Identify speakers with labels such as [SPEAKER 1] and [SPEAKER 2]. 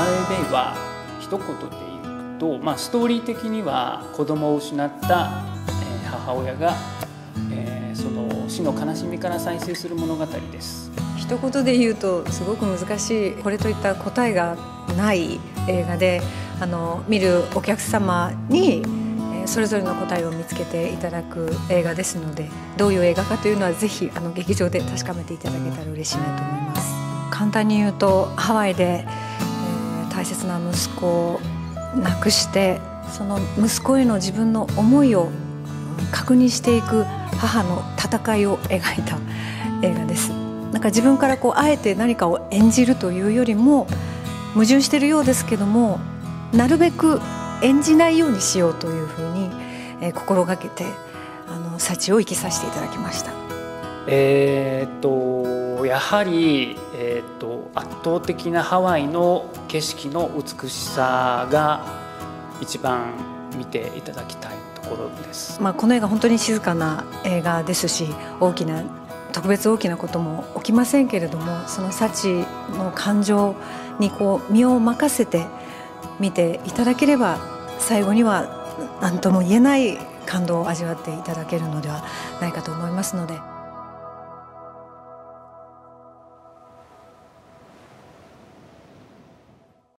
[SPEAKER 1] マウェイは一言で言うと、ストーリー的には子供を失った母親がその死の悲しみから再生する物語です。
[SPEAKER 2] 一言で言うとすごく難しい、これといった答えがない映画で、見るお客様にそれぞれの答えを見つけていただく映画ですので、どういう映画かというのはぜひ劇場で確かめていただけたら嬉しいなと思います。簡単に言うと、ハワイで、大切な息子を亡くして、その息子への自分の思いを確認していく母の戦いを描いた映画です。なんか自分からあえて何かを演じるというよりも、矛盾しているようですけども、なるべく演じないようにしようというふうに、心がけて幸を生きさせていただきました。
[SPEAKER 1] やはり、圧倒的なハワイの景色の美しさが一番見ていただきたいところです。
[SPEAKER 2] この映画本当に静かな映画ですし、特別大きなことも起きませんけれども、その幸の感情に身を任せて見ていただければ、最後には何とも言えない感動を味わっていただけるのではないかと思いますので。